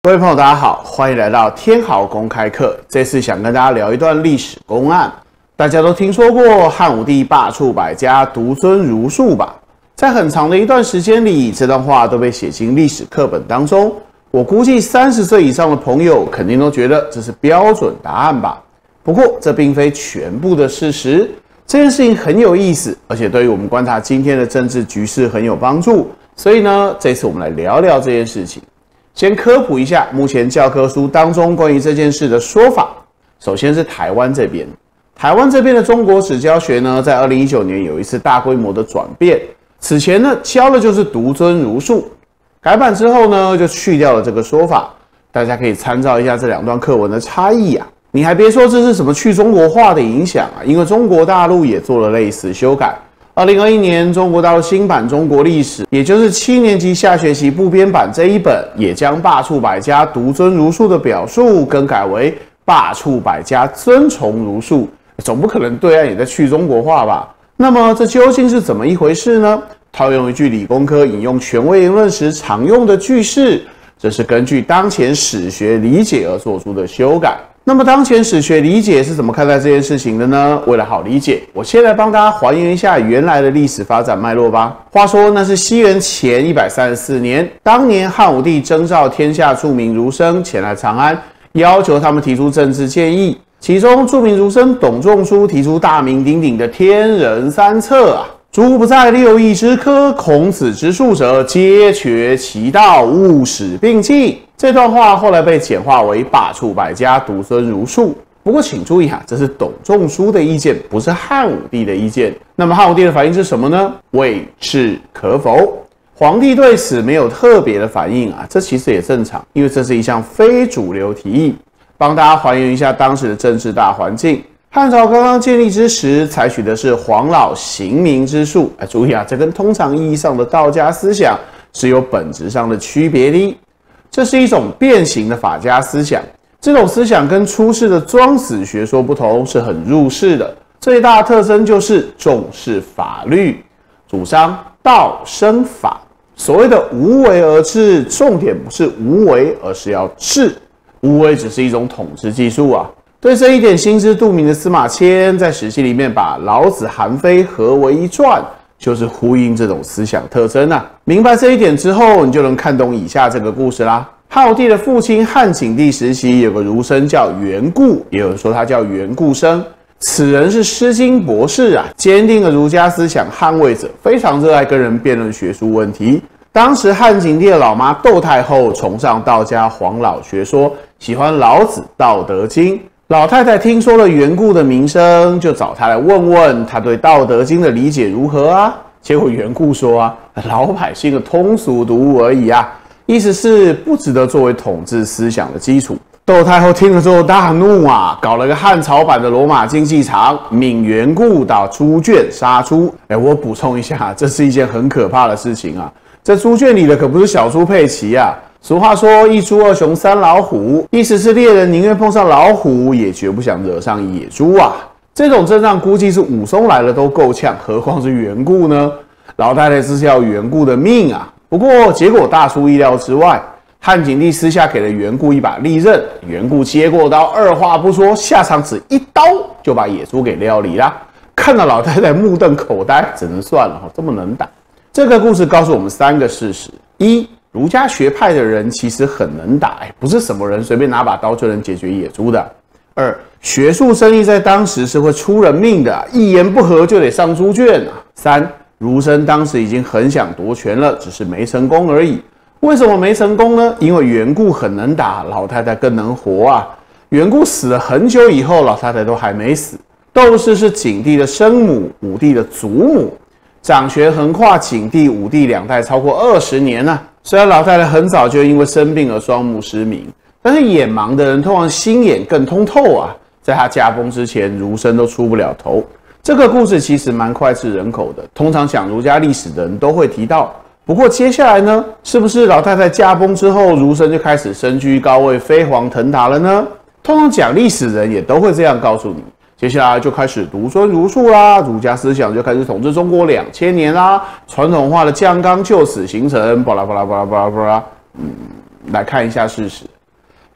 各位朋友，大家好，欢迎来到天豪公开课。这次想跟大家聊一段历史公案。大家都听说过汉武帝罢黜百家，独尊儒术吧？在很长的一段时间里，这段话都被写进历史课本当中。我估计30岁以上的朋友肯定都觉得这是标准答案吧？不过这并非全部的事实。这件事情很有意思，而且对于我们观察今天的政治局势很有帮助。所以呢，这次我们来聊聊这件事情。先科普一下目前教科书当中关于这件事的说法。首先是台湾这边，台湾这边的中国史教学呢，在2019年有一次大规模的转变。此前呢，教的就是独尊儒术，改版之后呢，就去掉了这个说法。大家可以参照一下这两段课文的差异啊。你还别说这是什么去中国化的影响啊，因为中国大陆也做了类似修改。2021年，中国大陆新版《中国历史》，也就是7年级下学期部编版这一本，也将罢黜百家，独尊儒术的表述更改为罢黜百家，尊崇儒术。总不可能对岸也在去中国化吧？那么这究竟是怎么一回事呢？套用一句理工科引用权威言论时常用的句式，这是根据当前史学理解而做出的修改。那么当前史学理解是怎么看待这件事情的呢？为了好理解，我先来帮大家还原一下原来的历史发展脉络吧。话说那是西元前134年，当年汉武帝征召天下著名儒生前来长安，要求他们提出政治建议。其中著名儒生董仲舒提出大名鼎鼎的天人三策啊，诸不在6艺之科，孔子之术者，皆绝其道，勿使并进。这段话后来被简化为罢黜百家，独尊儒术。不过请注意这是董仲舒的意见，不是汉武帝的意见。那么汉武帝的反应是什么呢？未置可否。皇帝对此没有特别的反应这其实也正常，因为这是一项非主流提议。帮大家还原一下当时的政治大环境。汉朝刚刚建立之时，采取的是黄老刑民之术。注意这跟通常意义上的道家思想是有本质上的区别的。这是一种变形的法家思想，这种思想跟出世的庄子学说不同，是很入世的。最大的特征就是重视法律，主张道生法。所谓的无为而治，重点不是无为，而是要治。无为只是一种统治技术对这一点心知肚明的司马迁在史记里面把老子、韩非合为一传，就是呼应这种思想特征明白这一点之后，你就能看懂以下这个故事啦。汉武帝的父亲汉景帝时期有个儒生叫袁固，也有人说他叫袁固生。此人是诗经博士坚定了儒家思想捍卫者，非常热爱跟人辩论学术问题。当时汉景帝的老妈窦太后崇尚道家黄老学说，喜欢老子《道德经》。老太太听说了袁固的名声，就找他来问问他对《道德经》的理解如何结果袁固说老百姓的通俗读物而已意思是不值得作为统治思想的基础。窦太后听了之后大怒搞了个汉朝版的罗马竞技场，命袁固到猪圈杀猪。我补充一下，这是一件很可怕的事情这猪圈里的可不是小猪佩奇俗话说一猪二熊三老虎，意思是猎人宁愿碰上老虎，也绝不想惹上野猪这种阵仗估计是武松来了都够呛，何况是袁固呢？老太太是要袁固的命不过结果大出意料之外，汉景帝私下给了袁固一把利刃，袁固接过刀，二话不说，下场只一刀就把野猪给料理了。看到老太太目瞪口呆，只能算了这么能打。这个故事告诉我们3个事实：一，儒家学派的人其实很能打，不是什么人随便拿把刀就能解决野猪的。2，学术争议在当时是会出人命的，一言不合就得上猪圈3，儒生当时已经很想夺权了，只是没成功而已。为什么没成功呢？因为袁固很能打，老太太更能活袁固死了很久以后，老太太都还没死。窦氏是景帝的生母，武帝的祖母，掌权横跨景帝、武帝2代超过20年虽然老太太很早就因为生病而双目失明，但是眼盲的人通常心眼更通透在她驾崩之前，儒生都出不了头。这个故事其实蛮脍炙人口的，通常讲儒家历史的人都会提到。不过接下来呢，是不是老太太驾崩之后，儒生就开始身居高位、飞黄腾达了呢？通常讲历史人也都会这样告诉你。接下来就开始独尊儒术啦，儒家思想就开始统治中国2000年啦，传统化的酱缸就此形成，巴拉巴拉巴拉巴拉巴拉。来看一下事实。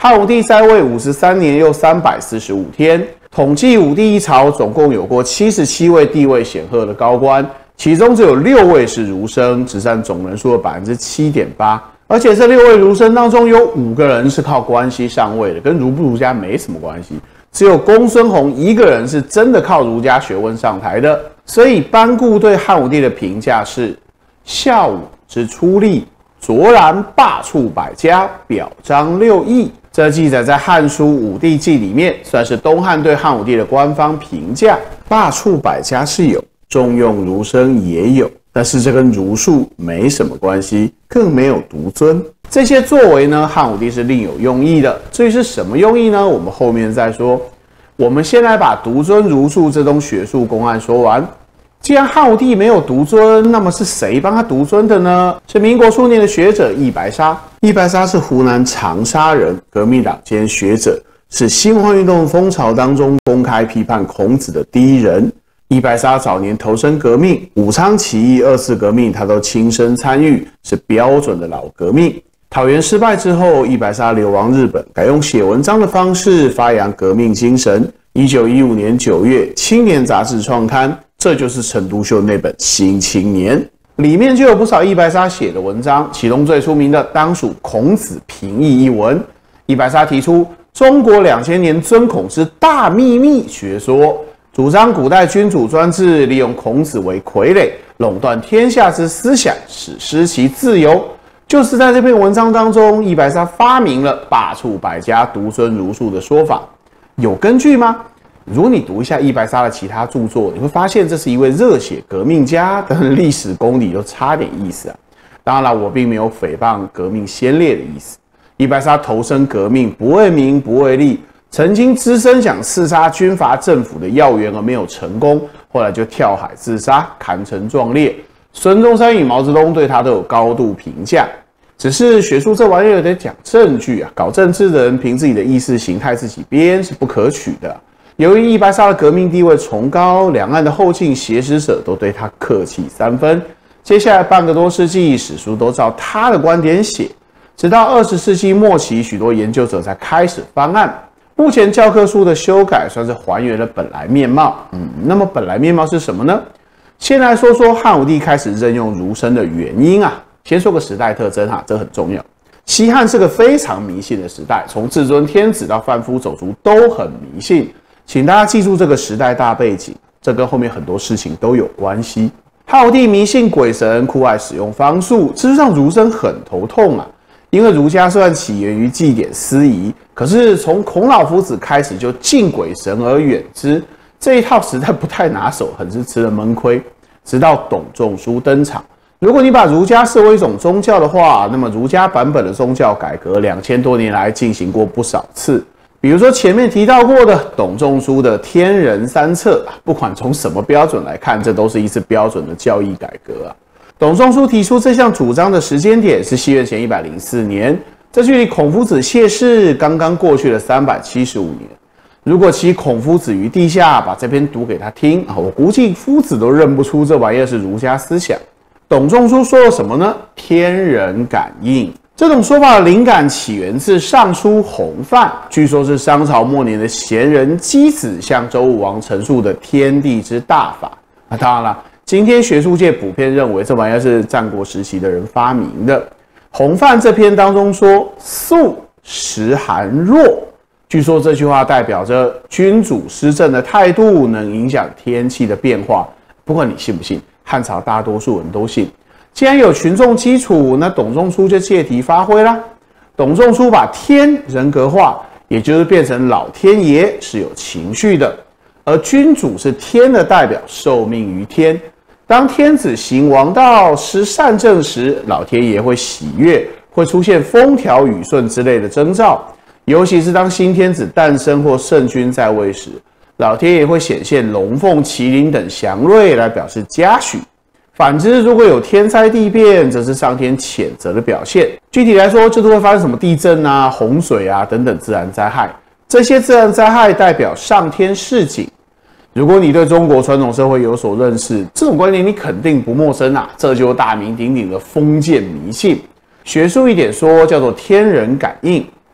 汉武帝在位53年又345天，统计武帝一朝总共有过77位地位显赫的高官，其中只有6位是儒生，只占总人数的 7.8%。而且这6位儒生当中有5个人是靠关系上位的，跟儒不儒家没什么关系。只有公孙弘一个人是真的靠儒家学问上台的。所以班固对汉武帝的评价是：孝武之出力，卓然罢黜百家，表彰六艺。这记载在《汉书·武帝纪》里面，算是东汉对汉武帝的官方评价。罢黜百家是有，重用儒生也有，但是这跟儒术没什么关系，更没有独尊。这些作为呢，汉武帝是另有用意的。至于是什么用意呢？我们后面再说。我们先来把独尊儒术这宗学术公案说完。既然汉武帝没有独尊，那么是谁帮他独尊的呢？是民国初年的学者易白沙。易白沙是湖南长沙人，革命党兼学者，是新文化运动风潮当中公开批判孔子的第一人。易白沙早年投身革命，武昌起义、二次革命他都亲身参与，是标准的老革命。讨袁失败之后，易白沙流亡日本，改用写文章的方式发扬革命精神。1915年9月，《青年》杂志创刊，这就是陈独秀那本《新青年》，里面就有不少易白沙写的文章，其中最出名的当属《孔子评议》一文。易白沙提出中国2000年尊孔之大秘密学说，主张古代君主专制，利用孔子为傀儡，垄断天下之思想，使失其自由。就是在这篇文章当中，易白沙发明了罢黜百家、独尊儒术的说法。有根据吗？如果你读一下易白沙的其他著作，你会发现这是一位热血革命家，但历史功底就差点意思啊。当然了，我并没有诽谤革命先烈的意思。易白沙投身革命，不为名不为利，曾经只身想刺杀军阀政府的要员而没有成功，后来就跳海自杀，堪称壮烈。孙中山与毛泽东对他都有高度评价。只是学术这玩意儿得讲证据啊，搞政治的人凭自己的意识形态自己编是不可取的。由于易白沙的革命地位崇高，两岸的后进写史者都对他客气3分。接下来半个多世纪，史书都照他的观点写，直到20世纪末期，许多研究者才开始翻案。目前教科书的修改算是还原了本来面貌。那么本来面貌是什么呢？先来说说汉武帝开始任用儒生的原因啊。先说个时代特征哈，这很重要。西汉是个非常迷信的时代，从至尊天子到贩夫走卒都很迷信。请大家记住这个时代大背景，这跟后面很多事情都有关系。汉武帝迷信鬼神，酷爱使用方术，这就让儒生很头痛啊。因为儒家虽然起源于祭典司仪，可是从孔老夫子开始就敬鬼神而远之，这一套实在不太拿手，很是吃了闷亏。直到董仲舒登场。如果你把儒家视为一种宗教的话，那么儒家版本的宗教改革2000多年来进行过不少次。比如说前面提到过的董仲舒的天人三策，不管从什么标准来看，这都是一次标准的教义改革啊。董仲舒提出这项主张的时间点是西元前104年，这距离孔夫子谢世刚刚过去了375年。如果其孔夫子于地下把这篇读给他听，我估计夫子都认不出这玩意儿是儒家思想。董仲舒说了什么呢？天人感应。这种说法的灵感起源自《尚书·洪范》，据说是商朝末年的贤人箕子向周武王陈述的天地之大法。当然了，今天学术界普遍认为这玩意儿是战国时期的人发明的。洪范这篇当中说：“素时寒弱。”据说这句话代表着君主施政的态度能影响天气的变化。不管你信不信，汉朝大多数人都信。既然有群众基础，那董仲舒就借题发挥啦。董仲舒把天人格化，也就是变成老天爷是有情绪的，而君主是天的代表，受命于天。当天子行王道、施善政时，老天爷会喜悦，会出现风调雨顺之类的征兆。尤其是当新天子诞生或圣君在位时，老天爷会显现龙凤、麒麟等祥瑞来表示嘉许。反之，如果有天灾地变，则是上天谴责的表现。具体来说，就是会发生什么地震啊、洪水啊等等自然灾害。这些自然灾害代表上天示警。如果你对中国传统社会有所认识，这种观念你肯定不陌生啊。这就是大名鼎鼎的封建迷信。学术一点说，叫做天人感应。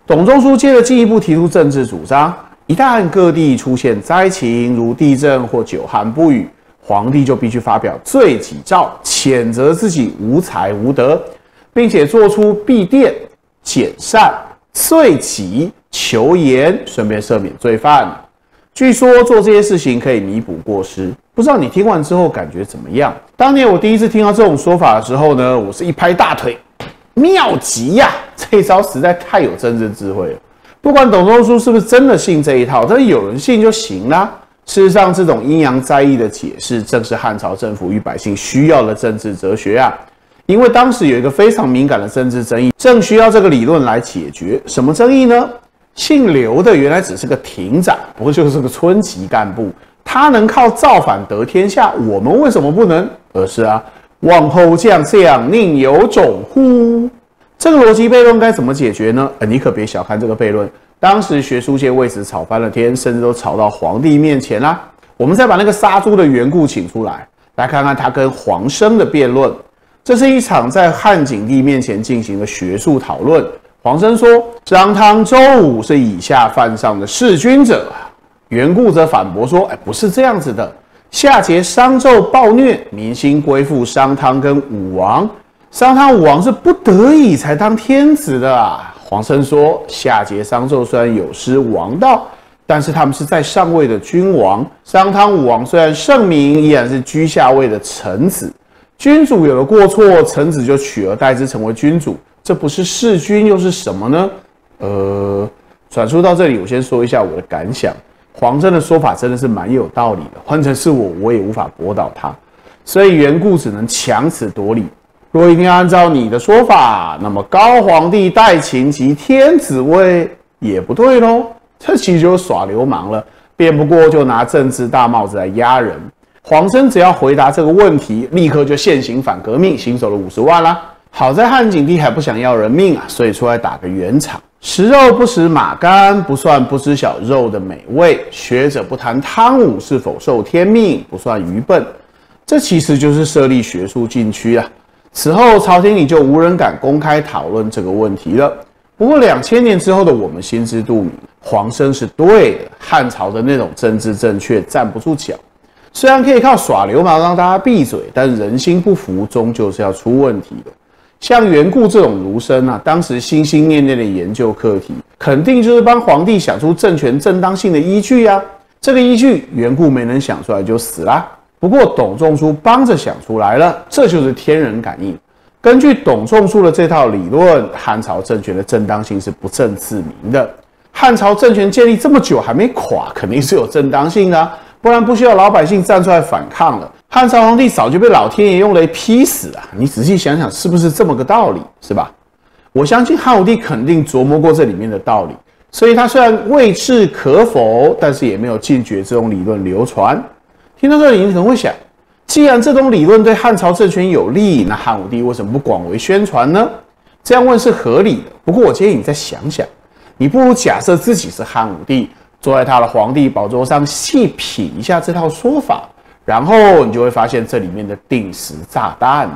董仲舒接着进一步提出政治主张，一旦各地出现灾情，如地震或久旱不雨，皇帝就必须发表罪己诏，谴责自己无才无德，并且做出避殿、减善、遂己、求严，顺便赦免罪犯。据说做这些事情可以弥补过失，不知道你听完之后感觉怎么样？当年我第一次听到这种说法的时候呢，我是一拍大腿，妙极呀！这一招实在太有政治智慧了。不管董仲舒是不是真的信这一套，但是有人信就行啦。事实上，这种阴阳灾异的解释，正是汉朝政府与百姓需要的政治哲学啊。因为当时有一个非常敏感的政治争议，正需要这个理论来解决。什么争议呢？姓刘的原来只是个亭长，不过就是个村级干部，他能靠造反得天下，我们为什么不能？而是啊，往后将相宁有种乎？这个逻辑悖论该怎么解决呢？你可别小看这个悖论，当时学术界为此吵翻了天，甚至都吵到皇帝面前啦。我们再把那个杀猪的缘故请出来，来看看他跟黄生的辩论。这是一场在汉景帝面前进行的学术讨论。黄生说，商汤、周武是以下犯上的弑君者。袁固则反驳说，不是这样子的。夏桀、商纣暴虐，民心归附商汤跟武王。商汤、武王是不得已才当天子的啊。黄生说，夏桀、商纣虽然有失王道，但是他们是在上位的君王。商汤、武王虽然圣明，依然是居下位的臣子。君主有了过错，臣子就取而代之成为君主，这不是弑君又是什么呢？转述到这里，我先说一下我的感想。黄生的说法真的是蛮有道理的，换成是我也无法驳倒他，所以袁固只能强词夺理。若一定要按照你的说法，那么高皇帝代秦即天子位也不对咯，这其实就是耍流氓了，辩不过就拿政治大帽子来压人。黄生只要回答这个问题，立刻就现行反革命，行走了50万啦。好在汉景帝还不想要人命啊，所以出来打个圆场。食肉不食马肝，不算不知晓肉的美味。学者不谈汤武是否受天命，不算愚笨。这其实就是设立学术禁区啊。此后朝廷里就无人敢公开讨论这个问题了。不过2000年之后的我们心知肚明，黄生是对的，汉朝的那种政治正确站不住脚。虽然可以靠耍流氓让大家闭嘴，但人心不服终究是要出问题的。像袁固这种儒生啊，当时心心念念的研究课题，肯定就是帮皇帝想出政权正当性的依据啊。这个依据袁固没能想出来就死啦。不过董仲舒帮着想出来了，这就是天人感应。根据董仲舒的这套理论，汉朝政权的正当性是不证自明的。汉朝政权建立这么久还没垮，肯定是有正当性的啊，不然不需要老百姓站出来反抗了。汉朝皇帝早就被老天爷用雷劈死了，你仔细想想是不是这么个道理，是吧？我相信汉武帝肯定琢磨过这里面的道理，所以他虽然未置可否，但是也没有禁绝这种理论流传。听到这里，你可能会想，既然这种理论对汉朝政权有利，那汉武帝为什么不广为宣传呢？这样问是合理的。不过我建议你再想想，你不如假设自己是汉武帝，坐在他的皇帝宝座上，细品一下这套说法，然后你就会发现这里面的定时炸弹。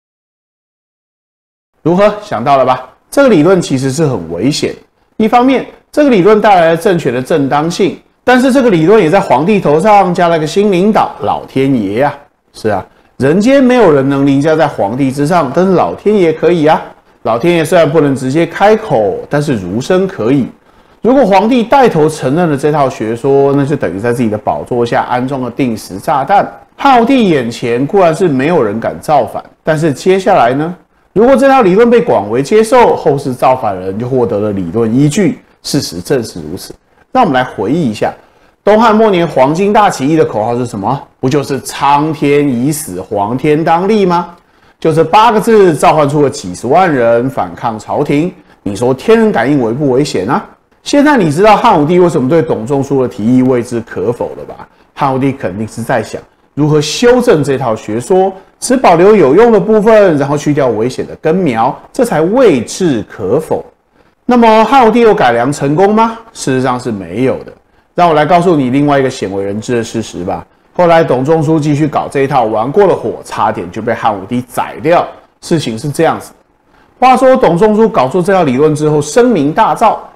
如何？想到了吧？这个理论其实是很危险。一方面，这个理论带来了政权的正当性，但是这个理论也在皇帝头上加了个新领导，老天爷呀。是啊，人间没有人能凌驾在皇帝之上，但是老天爷可以啊。老天爷虽然不能直接开口，但是儒生可以。如果皇帝带头承认了这套学说，那就等于在自己的宝座下安装了定时炸弹。汉武帝眼前固然是没有人敢造反，但是接下来呢？如果这套理论被广为接受，后世造反人就获得了理论依据。事实正是如此。让我们来回忆一下，东汉末年黄巾大起义的口号是什么？不就是苍天已死，黄天当立吗？就这8个字召唤出了几十万人反抗朝廷。你说天人感应危不危险啊？现在你知道汉武帝为什么对董仲舒的提议未置可否了吧？汉武帝肯定是在想如何修正这套学说，只保留有用的部分，然后去掉危险的根苗，这才未置可否。那么汉武帝有改良成功吗？事实上是没有的。让我来告诉你另外一个鲜为人知的事实吧。后来董仲舒继续搞这一套，玩过了火，差点就被汉武帝宰掉。事情是这样子的。话说董仲舒搞出这套理论之后，声名大噪，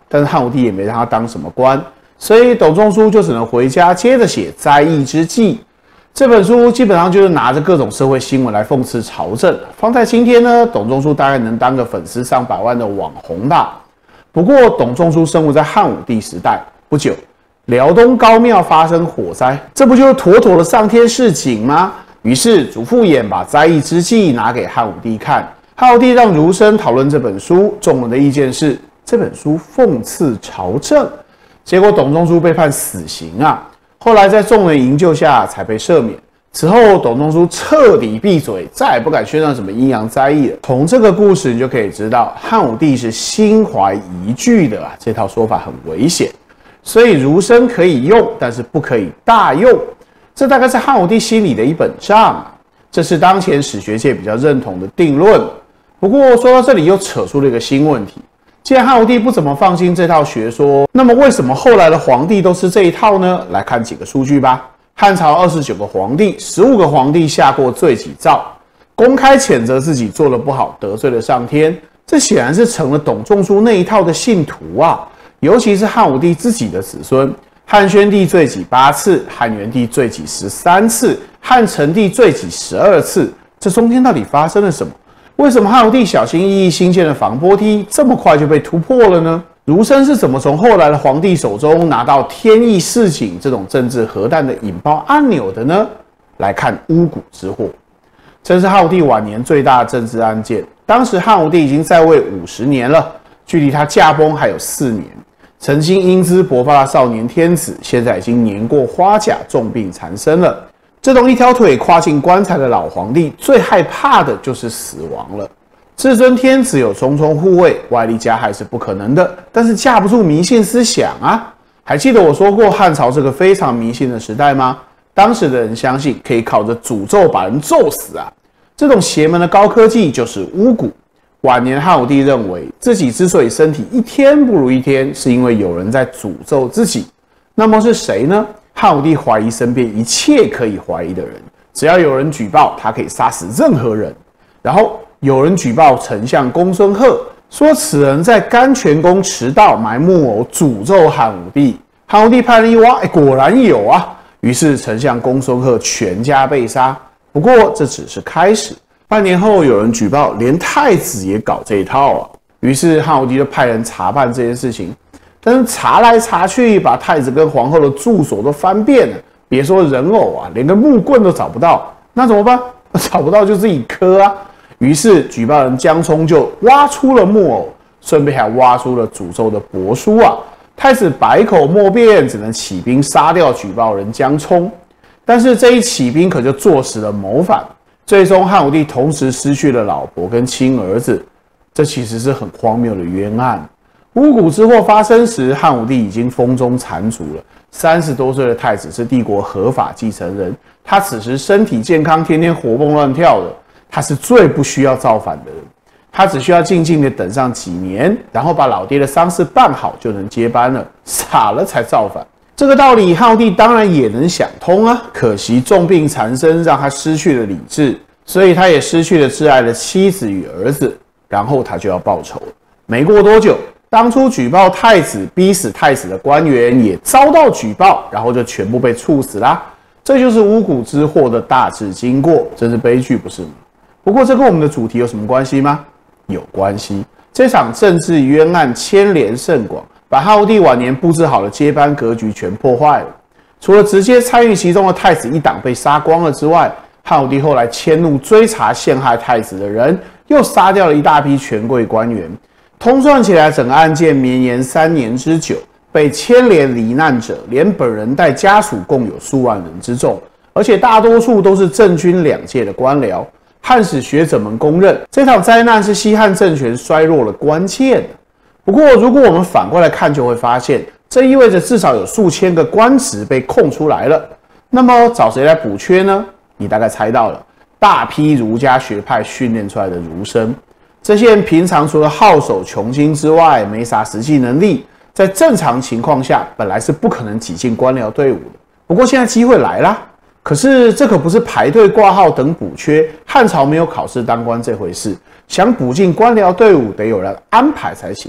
但是汉武帝也没让他当什么官，所以董仲舒就只能回家接着写《灾异之记》。这本书基本上就是拿着各种社会新闻来讽刺朝政。放在今天呢，董仲舒大概能当个粉丝上百万的网红吧。不过，董仲舒生活在汉武帝时代，不久，辽东高庙发生火灾，这不就是妥妥的上天示警吗？于是，祖父偃把《灾异之记》拿给汉武帝看，汉武帝让儒生讨论这本书，众人的意见是这本书讽刺朝政，结果董仲舒被判死刑啊。后来在众人营救下才被赦免。此后，董仲舒彻底闭嘴，再也不敢宣传什么阴阳灾异了。从这个故事你就可以知道，汉武帝是心怀疑惧的啊，这套说法很危险。所以儒生可以用，但是不可以大用。这大概是汉武帝心里的一本账啊，这是当前史学界比较认同的定论。不过说到这里又扯出了一个新问题。既然汉武帝不怎么放心这套学说，那么为什么后来的皇帝都是这一套呢？来看几个数据吧。汉朝29个皇帝，15个皇帝下过罪己诏，公开谴责自己做得不好，得罪了上天。这显然是成了董仲舒那一套的信徒啊，尤其是汉武帝自己的子孙。汉宣帝罪己8次，汉元帝罪己13次，汉成帝罪己12次。这中间到底发生了什么？为什么汉武帝小心翼翼新建的防波梯这么快就被突破了呢？儒生是怎么从后来的皇帝手中拿到天意示警这种政治核弹的引爆按钮的呢？来看巫蛊之祸，这是汉武帝晚年最大的政治案件。当时汉武帝已经在位50年了，距离他驾崩还有4年。曾经英姿勃发的少年天子，现在已经年过花甲，重病缠身了。这种一条腿跨进棺材的老皇帝，最害怕的就是死亡了。至尊天子有重重护卫，外力加害是不可能的，但是架不住迷信思想啊！还记得我说过汉朝是个非常迷信的时代吗？当时的人相信可以靠着诅咒把人咒死啊！这种邪门的高科技就是巫蛊。晚年汉武帝认为自己之所以身体一天不如一天，是因为有人在诅咒自己。那么是谁呢？汉武帝怀疑身边一切可以怀疑的人，只要有人举报，他可以杀死任何人。然后有人举报丞相公孙贺，说此人在甘泉宫迟到埋木偶，诅咒汉武帝。汉武帝派人一挖，果然有啊。于是丞相公孙贺全家被杀。不过这只是开始，半年后有人举报，连太子也搞这一套啊。于是汉武帝就派人查办这件事情。但是查来查去，把太子跟皇后的住所都翻遍了，别说人偶啊，连个木棍都找不到。那怎么办？找不到就自己刻啊。于是举报人江充就挖出了木偶，顺便还挖出了诅咒的帛书啊。太子百口莫辩，只能起兵杀掉举报人江充。但是这一起兵可就坐实了谋反，最终汉武帝同时失去了老婆跟亲儿子，这其实是很荒谬的冤案。巫蛊之祸发生时，汉武帝已经风中残烛了。30多岁的太子是帝国合法继承人，他此时身体健康，天天活蹦乱跳的，他是最不需要造反的人。他只需要静静的等上几年，然后把老爹的丧事办好就能接班了。傻了才造反，这个道理汉武帝当然也能想通啊。可惜重病缠身，让他失去了理智，所以他也失去了挚爱的妻子与儿子，然后他就要报仇了。没过多久，当初举报太子、逼死太子的官员也遭到举报，然后就全部被处死啦。这就是巫蛊之祸的大致经过，真是悲剧，不是吗？不过这跟我们的主题有什么关系吗？有关系。这场政治冤案牵连甚广，把汉武帝晚年布置好的接班格局全破坏了。除了直接参与其中的太子一党被杀光了之外，汉武帝后来迁怒追查陷害太子的人，又杀掉了一大批权贵官员。通算起来，整个案件绵延3年之久，被牵连罹难者，连本人带家属共有数万人之众，而且大多数都是政军2界的官僚。汉史学者们公认，这场灾难是西汉政权衰弱的关键。不过，如果我们反过来看，就会发现，这意味着至少有数千个官职被空出来了。那么，找谁来补缺呢？你大概猜到了，大批儒家学派训练出来的儒生。这些人平常除了好手穷经之外，没啥实际能力，在正常情况下，本来是不可能挤进官僚队伍的。不过现在机会来啦。可是这可不是排队挂号等补缺，汉朝没有考试当官这回事。想补进官僚队伍，得有人安排才行。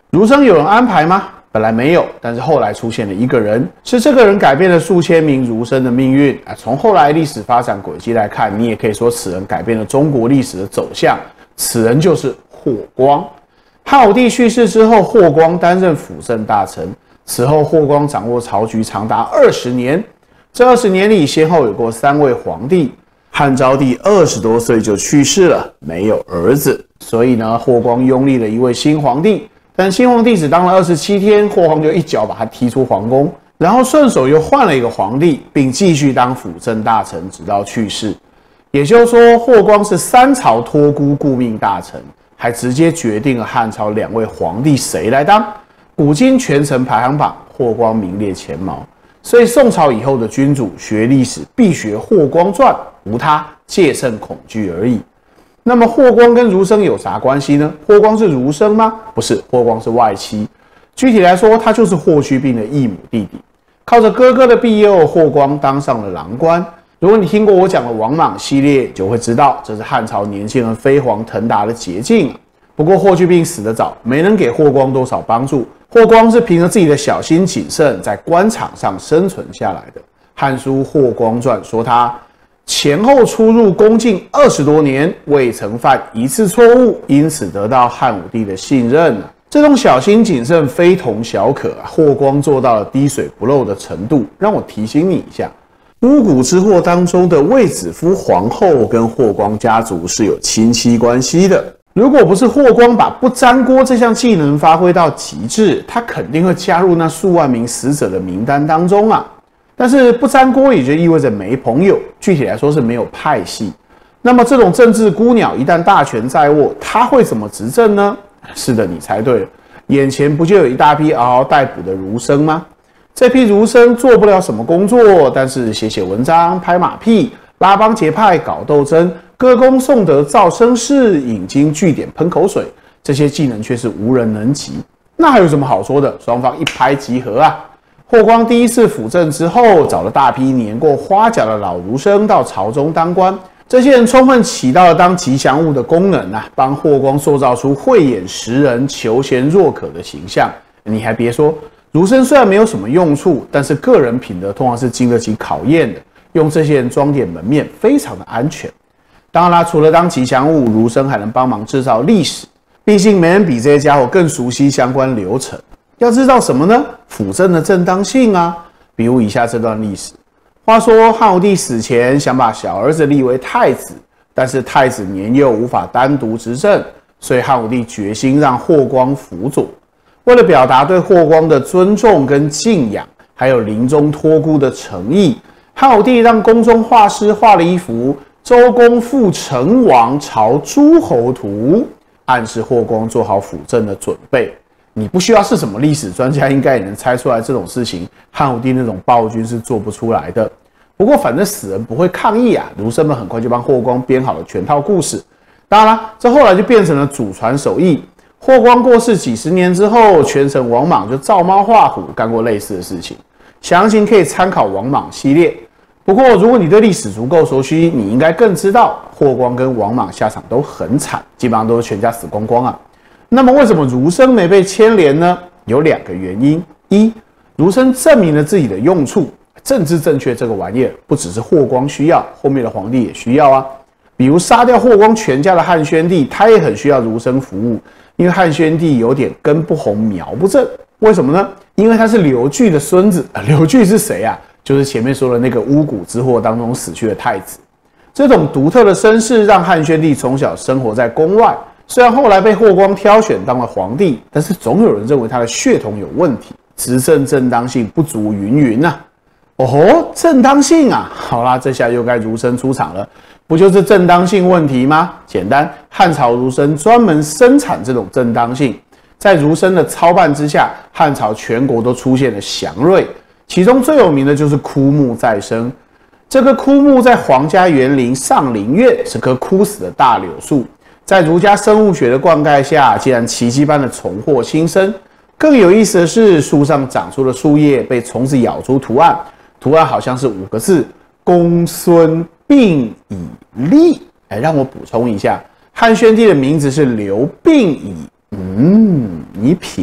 儒生有人安排吗？本来没有，但是后来出现了一个人，是这个人改变了数千名儒生的命运啊！从后来历史发展轨迹来看，你也可以说此人改变了中国历史的走向。此人就是霍光。汉武帝去世之后，霍光担任辅政大臣。此后，霍光掌握朝局长达20年。这20年里，先后有过3位皇帝。汉昭帝20多岁就去世了，没有儿子，所以呢，霍光拥立了一位新皇帝。但新皇帝只当了27天，霍光就一脚把他踢出皇宫，然后顺手又换了一个皇帝，并继续当辅政大臣，直到去世。也就是说，霍光是3朝托孤顾命大臣，还直接决定了汉朝2位皇帝谁来当。古今权臣排行榜，霍光名列前茅。所以宋朝以后的君主学历史必学《霍光传》，无他，戒慎恐惧而已。那么霍光跟儒生有啥关系呢？霍光是儒生吗？不是，霍光是外戚。具体来说，他就是霍去病的异母弟弟。靠着哥哥的庇佑，霍光当上了郎官。如果你听过我讲的王莽系列，就会知道这是汉朝年轻人飞黄腾达的捷径。不过霍去病死得早，没能给霍光多少帮助。霍光是凭着自己的小心谨慎，在官场上生存下来的。《汉书·霍光传》说他前后出入宫禁20多年，未曾犯一次错误，因此得到汉武帝的信任。这种小心谨慎非同小可啊！霍光做到了滴水不漏的程度。让我提醒你一下，巫蛊之祸当中的卫子夫皇后跟霍光家族是有亲戚关系的。如果不是霍光把不粘锅这项技能发挥到极致，他肯定会加入那数万名死者的名单当中啊。但是不粘锅也就意味着没朋友，具体来说是没有派系。那么这种政治孤鸟一旦大权在握，他会怎么执政呢？是的，你猜对了，眼前不就有一大批嗷嗷待哺的儒生吗？这批儒生做不了什么工作，但是写文章、拍马屁、拉帮结派、搞斗争、歌功颂德、造声势、引经据典、喷口水，这些技能却是无人能及。那还有什么好说的？双方一拍即合啊！霍光第一次辅政之后，找了大批年过花甲的老儒生到朝中当官，这些人充分起到了当吉祥物的功能啊，帮霍光塑造出慧眼识人、求贤若渴的形象。你还别说，儒生虽然没有什么用处，但是个人品德通常是经得起考验的。用这些人装点门面，非常的安全。当然啦，除了当吉祥物，儒生还能帮忙制造历史。毕竟没人比这些家伙更熟悉相关流程。要知道什么呢？辅政的正当性啊。比如以下这段历史。话说汉武帝死前想把小儿子立为太子，但是太子年幼无法单独执政，所以汉武帝决心让霍光辅佐。为了表达对霍光的尊重跟敬仰，还有临终托孤的诚意，汉武帝让宫中画师画了一幅周公复成王朝诸侯图，暗示霍光做好辅政的准备。你不需要是什么历史专家，应该也能猜出来这种事情，汉武帝那种暴君是做不出来的。不过反正死人不会抗议啊，儒生们很快就帮霍光编好了全套故事。当然啦，这后来就变成了祖传手艺。霍光过世几十年之后，权臣王莽就照猫画虎，干过类似的事情。详情可以参考王莽系列。不过如果你对历史足够熟悉，你应该更知道霍光跟王莽下场都很惨，基本上都是全家死光光啊。那么为什么儒生没被牵连呢？有2个原因：一，儒生证明了自己的用处，政治正确这个玩意儿不只是霍光需要，后面的皇帝也需要啊。比如杀掉霍光全家的汉宣帝，他也很需要儒生服务，因为汉宣帝有点根不红苗不正。为什么呢？因为他是刘据的孙子。刘据是谁啊？就是前面说的那个巫蛊之祸当中死去的太子。这种独特的身世让汉宣帝从小生活在宫外。虽然后来被霍光挑选当了皇帝，但是总有人认为他的血统有问题，执政正当性不足云云啊。哦吼，正当性啊！好啦，这下又该儒生出场了，不就是正当性问题吗？简单，汉朝儒生专门生产这种正当性，在儒生的操办之下，汉朝全国都出现了祥瑞，其中最有名的就是枯木再生。这棵枯木在皇家园林上林苑是棵枯死的大柳树。在儒家生物学的灌溉下，竟然奇迹般的重获新生。更有意思的是，树上长出的树叶被虫子咬出图案，图案好像是5个字：公孙并以立。让我补充一下，汉宣帝的名字是刘并以。你品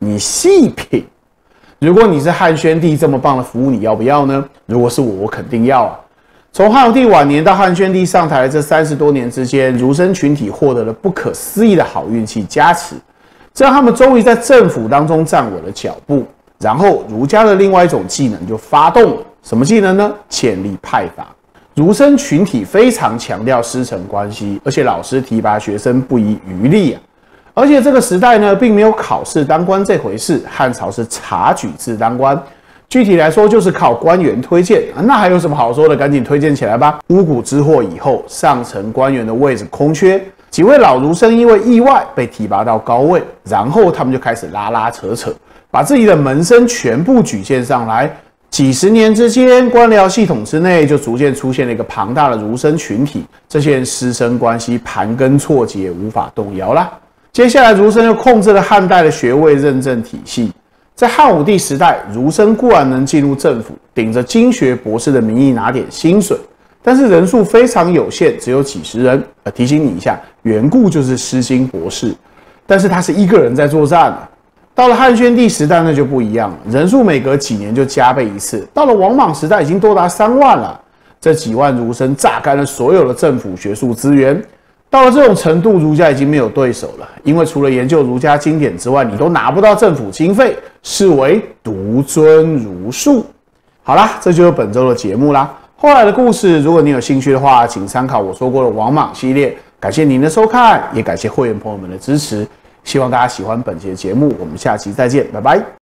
你细品。如果你是汉宣帝这么棒的服务，你要不要呢？如果是我，我肯定要啊。从汉武帝晚年到汉宣帝上台的这30多年之间，儒生群体获得了不可思议的好运气加持，这让他们终于在政府当中站稳了脚步。然后儒家的另外一种技能就发动了，什么技能呢？建立派阀。儒生群体非常强调师承关系，而且老师提拔学生不遗余力啊。而且这个时代呢，并没有考试当官这回事，汉朝是察举制当官，具体来说就是靠官员推荐啊。那还有什么好说的？赶紧推荐起来吧！巫蛊之祸以后，上层官员的位置空缺，几位老儒生因为意外被提拔到高位，然后他们就开始拉拉扯扯，把自己的门生全部举荐上来。几十年之间，官僚系统之内就逐渐出现了一个庞大的儒生群体，这些人师生关系盘根错节，无法动摇啦。接下来，儒生又控制了汉代的学位认证体系。在汉武帝时代，儒生固然能进入政府，顶着经学博士的名义拿点薪水，但是人数非常有限，只有几十人。提醒你一下，缘故就是诗经博士，但是他是一个人在作战啊。到了汉宣帝时代，那就不一样了，人数每隔几年就加倍一次。到了王莽时代，已经多达3万了。这几万儒生榨干了所有的政府学术资源。到了这种程度，儒家已经没有对手了，因为除了研究儒家经典之外，你都拿不到政府经费，视为独尊儒术。好啦，这就是本周的节目啦。后来的故事，如果你有兴趣的话，请参考我说过的王莽系列。感谢您的收看，也感谢会员朋友们的支持。希望大家喜欢本期的节目，我们下期再见，拜拜。